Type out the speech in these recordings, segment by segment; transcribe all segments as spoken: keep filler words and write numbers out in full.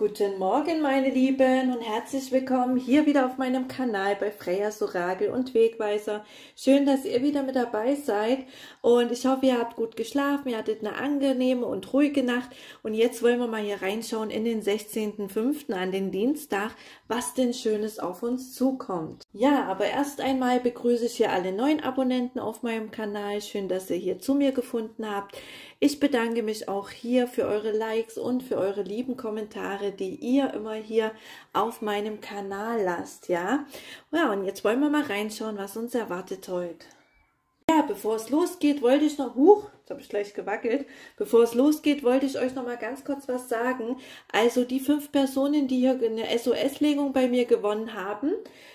Guten Morgen, meine Lieben, und herzlich willkommen hier wieder auf meinem Kanal bei Freya's Orakel und Wegweiser. Schön, dass ihr wieder mit dabei seid und ich hoffe, ihr habt gut geschlafen, ihr hattet eine angenehme und ruhige Nacht und jetzt wollen wir mal hier reinschauen in den sechzehnten fünften an den Dienstag, was denn Schönes auf uns zukommt. Ja, aber erst einmal begrüße ich hier alle neuen Abonnenten auf meinem Kanal. Schön, dass ihr hier zu mir gefunden habt. Ich bedanke mich auch hier für eure Likes und für eure lieben Kommentare, die ihr immer hier auf meinem Kanal lasst, ja. Ja, und jetzt wollen wir mal reinschauen, was uns erwartet heute. Ja, bevor es losgeht, wollte ich noch, huch, jetzt habe ich gleich gewackelt, bevor es losgeht, wollte ich euch noch mal ganz kurz was sagen. Also die fünf Personen, die hier eine S O S-Legung bei mir gewonnen haben,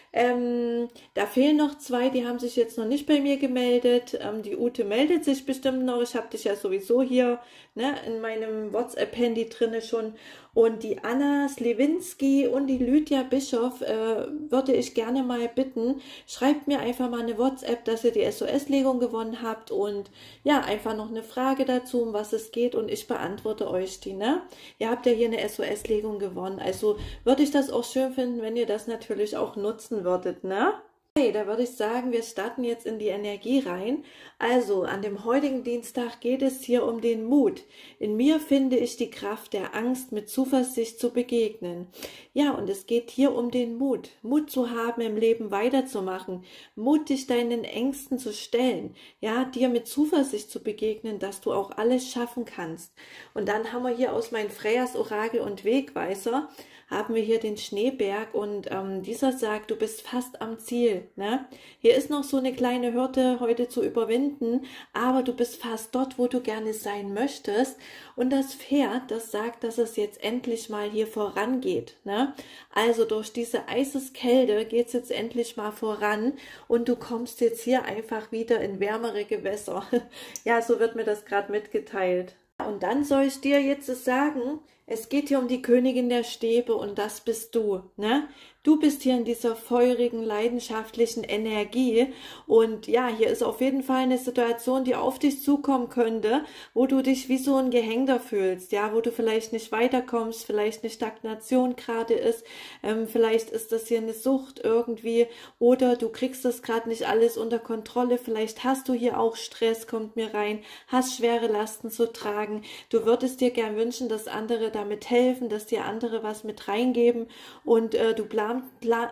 ähm, da fehlen noch zwei, die haben sich jetzt noch nicht bei mir gemeldet. Ähm, die Ute meldet sich bestimmt noch, ich habe dich ja sowieso hier, ne, in meinem WhatsApp-Handy drinne schon. Und die Anna Slewinski und die Lydia Bischof äh, würde ich gerne mal bitten, schreibt mir einfach mal eine WhatsApp, dass ihr die S O S-Legung gewonnen habt und ja, einfach noch eine Frage dazu, um was es geht und ich beantworte euch die, ne? Ihr habt ja hier eine S O S-Legung gewonnen, also würde ich das auch schön finden, wenn ihr das natürlich auch nutzen würdet, ne? Okay, da würde ich sagen, wir starten jetzt in die Energie rein. Also, an dem heutigen Dienstag geht es hier um den Mut. In mir finde ich die Kraft der Angst, mit Zuversicht zu begegnen. Ja, und es geht hier um den Mut. Mut zu haben, im Leben weiterzumachen. Mut, dich deinen Ängsten zu stellen. Ja, dir mit Zuversicht zu begegnen, dass du auch alles schaffen kannst. Und dann haben wir hier aus meinem Freya's Orakel und Wegweiser, haben wir hier den Schneeberg und ähm, dieser sagt, du bist fast am Ziel. Ne? Hier ist noch so eine kleine Hürde heute zu überwinden, aber du bist fast dort, wo du gerne sein möchtest. Und das Pferd, das sagt, dass es jetzt endlich mal hier vorangeht. Ne? Also durch diese Eiseskälte geht es jetzt endlich mal voran und du kommst jetzt hier einfach wieder in wärmere Gewässer. Ja, so wird mir das gerade mitgeteilt. Und dann soll ich dir jetzt sagen, es geht hier um die Königin der Stäbe und das bist du, ne? Du bist hier in dieser feurigen, leidenschaftlichen Energie und ja, hier ist auf jeden Fall eine Situation, die auf dich zukommen könnte, wo du dich wie so ein Gehängter fühlst, ja, wo du vielleicht nicht weiterkommst, vielleicht eine Stagnation gerade ist, ähm, vielleicht ist das hier eine Sucht irgendwie oder du kriegst das gerade nicht alles unter Kontrolle, vielleicht hast du hier auch Stress, kommt mir rein, hast schwere Lasten zu tragen, du würdest dir gern wünschen, dass andere damit helfen, dass dir andere was mit reingeben und äh, du planst Plan,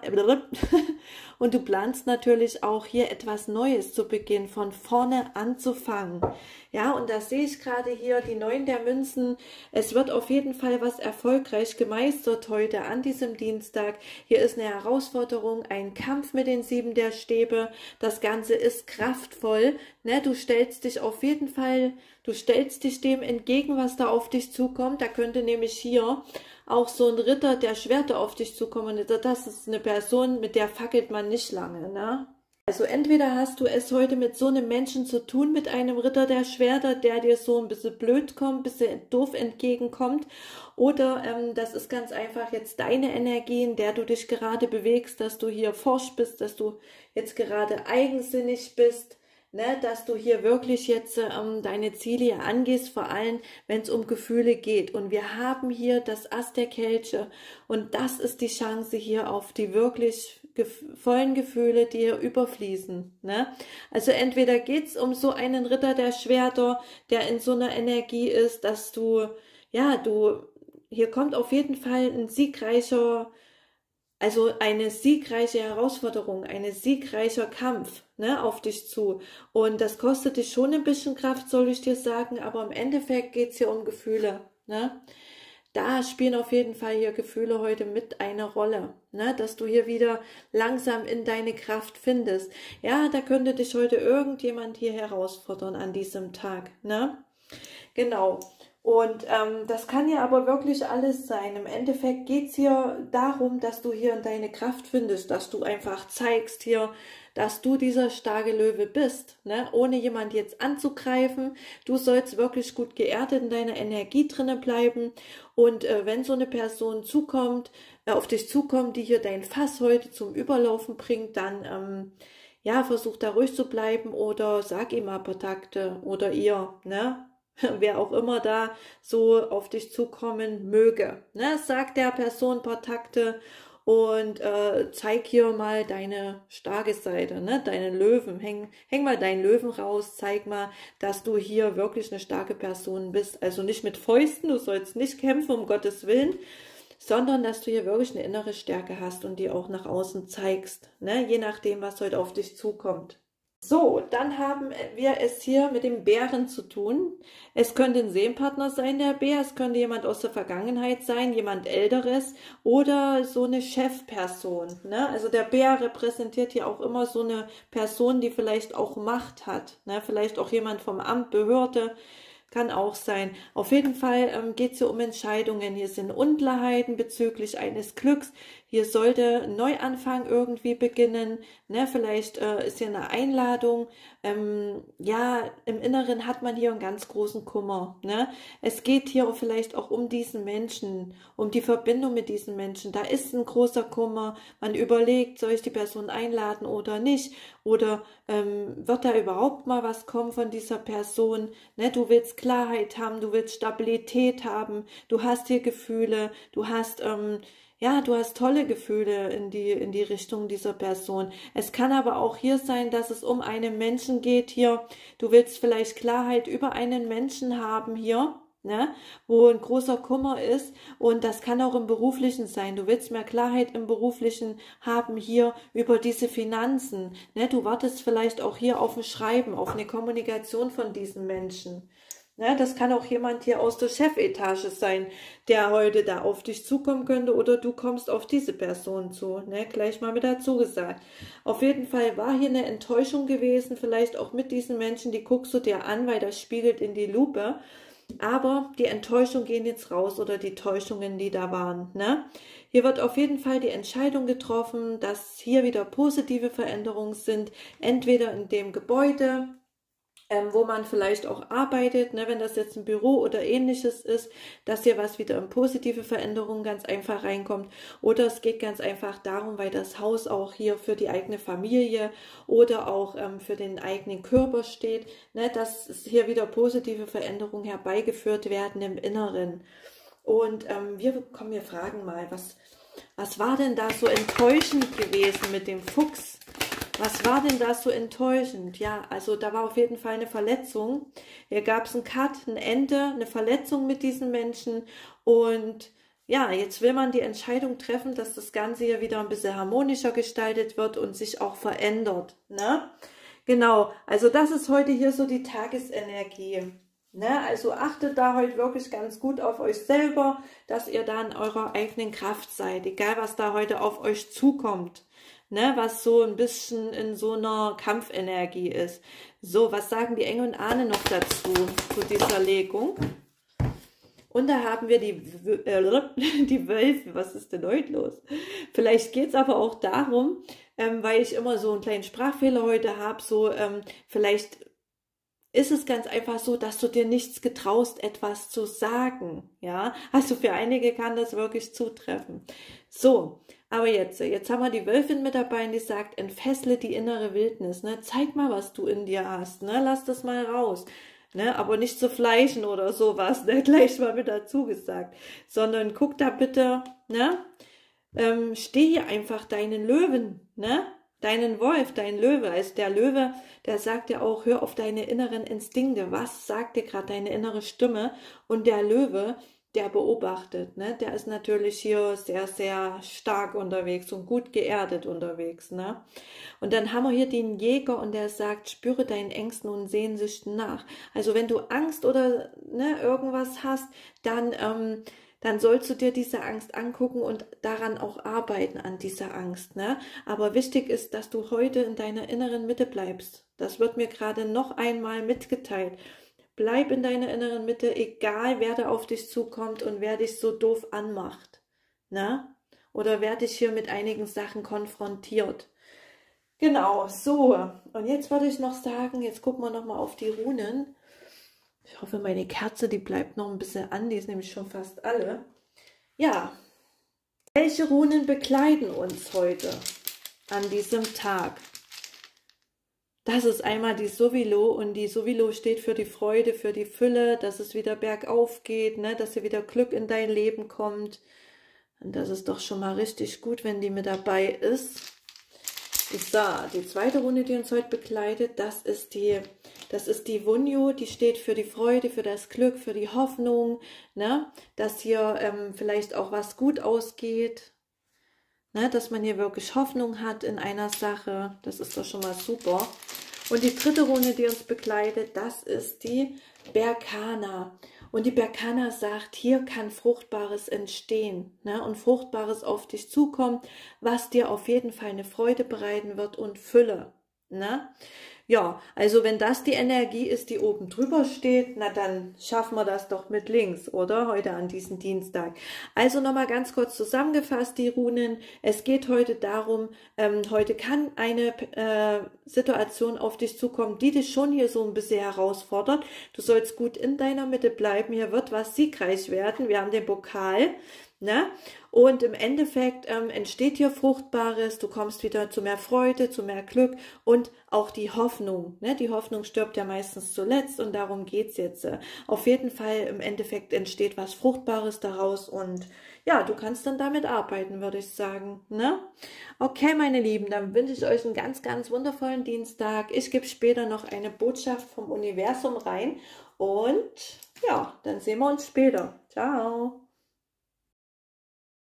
und du planst natürlich auch hier etwas Neues zu Beginn, von vorne anzufangen. Ja, und da sehe ich gerade hier die Neun der Münzen. Es wird auf jeden Fall was erfolgreich gemeistert heute an diesem Dienstag. Hier ist eine Herausforderung, ein Kampf mit den Sieben der Stäbe. Das Ganze ist kraftvoll. Ne? Du stellst dich auf jeden Fall, du stellst dich dem entgegen, was da auf dich zukommt. Da könnte nämlich hier auch so ein Ritter der Schwerter auf dich zukommen. Das ist eine Person, mit der fackelt man nicht lange, ne? Also entweder hast du es heute mit so einem Menschen zu tun, mit einem Ritter der Schwerter, der dir so ein bisschen blöd kommt, ein bisschen doof entgegenkommt, oder ähm, das ist ganz einfach jetzt deine Energie, in der du dich gerade bewegst, dass du hier forsch bist, dass du jetzt gerade eigensinnig bist, ne, dass du hier wirklich jetzt ähm, deine Ziele angehst, vor allem wenn es um Gefühle geht. Und wir haben hier das Ass der Kelche und das ist die Chance hier auf die wirklich gef vollen Gefühle, die hier überfließen. Ne? Also entweder geht es um so einen Ritter der Schwerter, der in so einer Energie ist, dass du, ja, du, hier kommt auf jeden Fall ein siegreicher, also eine siegreiche Herausforderung, ein siegreicher Kampf, ne, auf dich zu. Und das kostet dich schon ein bisschen Kraft, soll ich dir sagen, aber im Endeffekt geht es hier um Gefühle. Ne? Da spielen auf jeden Fall hier Gefühle heute mit eine Rolle, ne, dass du hier wieder langsam in deine Kraft findest. Ja, da könnte dich heute irgendjemand hier herausfordern an diesem Tag. Ne? Genau. Und ähm, das kann ja aber wirklich alles sein. Im Endeffekt geht es hier darum, dass du hier in deine Kraft findest, dass du einfach zeigst hier, dass du dieser starke Löwe bist, ne? Ohne jemand jetzt anzugreifen. Du sollst wirklich gut geerdet in deiner Energie drinnen bleiben. Und äh, wenn so eine Person zukommt, äh, auf dich zukommt, die hier dein Fass heute zum Überlaufen bringt, dann ähm, ja, versuch da ruhig zu bleiben oder sag ihm ein paar Takte oder ihr, ne? wer auch immer da so auf dich zukommen möge. Ne? Sag der Person ein paar Takte und äh, zeig hier mal deine starke Seite, ne? Deinen Löwen. Häng, häng mal deinen Löwen raus, zeig mal, dass du hier wirklich eine starke Person bist. Also nicht mit Fäusten, du sollst nicht kämpfen, um Gottes Willen, sondern dass du hier wirklich eine innere Stärke hast und die auch nach außen zeigst, ne? Je nachdem, was heute auf dich zukommt. So, dann haben wir es hier mit dem Bären zu tun. Es könnte ein Seelenpartner sein, der Bär. Es könnte jemand aus der Vergangenheit sein, jemand Älteres oder so eine Chefperson. Ne? Also der Bär repräsentiert hier auch immer so eine Person, die vielleicht auch Macht hat. Ne? Vielleicht auch jemand vom Amt, Behörde. Kann auch sein. Auf jeden Fall ähm, geht es hier um Entscheidungen. Hier sind Unklarheiten bezüglich eines Glücks. Hier sollte ein Neuanfang irgendwie beginnen. Ne? Vielleicht äh, ist hier eine Einladung. Ähm, ja, im Inneren hat man hier einen ganz großen Kummer. Ne? Es geht hier vielleicht auch um diesen Menschen, um die Verbindung mit diesen Menschen. Da ist ein großer Kummer. Man überlegt, soll ich die Person einladen oder nicht? Oder ähm, wird da überhaupt mal was kommen von dieser Person? Ne? Du willst Klarheit haben, du willst Stabilität haben, du hast hier Gefühle, du hast, ähm, ja, du hast tolle Gefühle in die, in die Richtung dieser Person. Es kann aber auch hier sein, dass es um einen Menschen geht hier. Du willst vielleicht Klarheit über einen Menschen haben hier, ne, wo ein großer Kummer ist, und das kann auch im Beruflichen sein. Du willst mehr Klarheit im Beruflichen haben hier über diese Finanzen. Ne? Du wartest vielleicht auch hier auf ein Schreiben, auf eine Kommunikation von diesen Menschen. Ja, das kann auch jemand hier aus der Chefetage sein, der heute da auf dich zukommen könnte, oder du kommst auf diese Person zu, ne? Gleich mal mit dazu gesagt. Auf jeden Fall war hier eine Enttäuschung gewesen, vielleicht auch mit diesen Menschen, die guckst du dir an, weil das spiegelt in die Lupe, aber die Enttäuschungen gehen jetzt raus, oder die Täuschungen, die da waren, ne? Hier wird auf jeden Fall die Entscheidung getroffen, dass hier wieder positive Veränderungen sind, entweder in dem Gebäude, Ähm, wo man vielleicht auch arbeitet, ne, wenn das jetzt ein Büro oder ähnliches ist, dass hier was wieder in positive Veränderungen ganz einfach reinkommt. Oder es geht ganz einfach darum, weil das Haus auch hier für die eigene Familie oder auch ähm, für den eigenen Körper steht, ne, dass hier wieder positive Veränderungen herbeigeführt werden im Inneren. Und ähm, wir kommen, wir fragen mal, was, was war denn da so enttäuschend gewesen mit dem Fuchs? Was war denn da so enttäuschend? Ja, also da war auf jeden Fall eine Verletzung. Hier gab es einen Cut, ein Ende, eine Verletzung mit diesen Menschen. Und ja, jetzt will man die Entscheidung treffen, dass das Ganze hier wieder ein bisschen harmonischer gestaltet wird und sich auch verändert. Ne? Genau, also das ist heute hier so die Tagesenergie. Ne? Also achtet da heute wirklich ganz gut auf euch selber, dass ihr da in eurer eigenen Kraft seid, egal was da heute auf euch zukommt. Ne, was so ein bisschen in so einer Kampfenergie ist. So, was sagen die Engel und Ahnen noch dazu, zu dieser Legung? Und da haben wir die, äh, die Wölfe. Was ist denn heute los? Vielleicht geht es aber auch darum, ähm, weil ich immer so einen kleinen Sprachfehler heute habe, so ähm, vielleicht ist es ganz einfach so, dass du dir nichts getraust, etwas zu sagen. Ja, also für einige kann das wirklich zutreffen. So, aber jetzt, jetzt haben wir die Wölfin mit dabei, und die sagt, entfessle die innere Wildnis. Ne? Zeig mal, was du in dir hast. Ne? Lass das mal raus. Ne? Aber nicht zu fleischen oder sowas. Ne? Gleich mal mit dazu gesagt. Sondern guck da bitte, ne? ähm, steh hier einfach deinen Löwen, ne? Deinen Wolf, dein Löwe. Also der Löwe, der sagt ja auch, hör auf deine inneren Instinkte. Was sagt dir gerade deine innere Stimme? Und der Löwe, der beobachtet, ne? Der ist natürlich hier sehr, sehr stark unterwegs und gut geerdet unterwegs, ne? Und dann haben wir hier den Jäger, und der sagt, spüre deinen Ängsten und Sehnsüchten nach. Also wenn du Angst oder ne, irgendwas hast, dann ähm, dann sollst du dir diese Angst angucken und daran auch arbeiten, an dieser Angst. Ne? Aber wichtig ist, dass du heute in deiner inneren Mitte bleibst. Das wird mir gerade noch einmal mitgeteilt. Bleib in deiner inneren Mitte, egal wer da auf dich zukommt und wer dich so doof anmacht. Ne? Oder wer dich hier mit einigen Sachen konfrontiert. Genau, so. Und jetzt würde ich noch sagen, jetzt gucken wir nochmal auf die Runen. Ich hoffe, meine Kerze, die bleibt noch ein bisschen an, die ist nämlich schon fast alle. Ja, welche Runen bekleiden uns heute an diesem Tag? Das ist einmal die Sowilo und die Sowilo steht für die Freude, für die Fülle, dass es wieder bergauf geht, ne? Dass hier wieder Glück in dein Leben kommt. Und das ist doch schon mal richtig gut, wenn die mit dabei ist. So, die zweite Runde, die uns heute begleitet, das ist die, das ist die Wunjo, die steht für die Freude, für das Glück, für die Hoffnung, ne? Dass hier ähm, vielleicht auch was gut ausgeht, ne? Dass man hier wirklich Hoffnung hat in einer Sache, das ist doch schon mal super. Und die dritte Runde, die uns begleitet, das ist die Berkana. Und die Berkana sagt, hier kann Fruchtbares entstehen, ne? Und Fruchtbares auf dich zukommen, was dir auf jeden Fall eine Freude bereiten wird und Fülle, ne? Ja, also wenn das die Energie ist, die oben drüber steht, na dann schaffen wir das doch mit links, oder? Heute an diesem Dienstag. Also nochmal ganz kurz zusammengefasst, die Runen. Es geht heute darum, ähm, heute kann eine äh, Situation auf dich zukommen, die dich schon hier so ein bisschen herausfordert. Du sollst gut in deiner Mitte bleiben, hier wird was siegreich werden. Wir haben den Pokal. Ne? Und im Endeffekt ähm, entsteht hier Fruchtbares, du kommst wieder zu mehr Freude, zu mehr Glück und auch die Hoffnung. Ne? Die Hoffnung stirbt ja meistens zuletzt und darum geht es jetzt. Auf jeden Fall im Endeffekt entsteht was Fruchtbares daraus und ja, du kannst dann damit arbeiten, würde ich sagen. Ne? Okay, meine Lieben, dann wünsche ich euch einen ganz, ganz wundervollen Dienstag. Ich gebe später noch eine Botschaft vom Universum rein und ja, dann sehen wir uns später. Ciao!